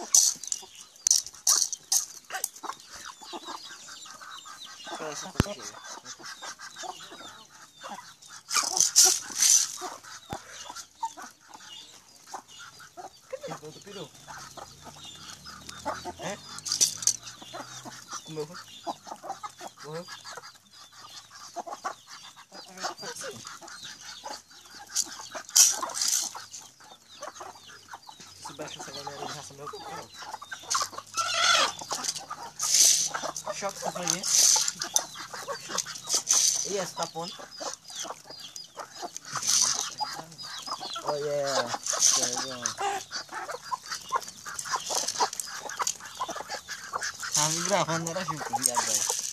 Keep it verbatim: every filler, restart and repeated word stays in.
Kayak seperti itu. Itu itu. Eh? Kumbawa. Wah. Sebaiknya saya dari hasil aku. Shock sebenarnya. Iya, stapon. Oh yeah. Hampir berapa nih rasanya?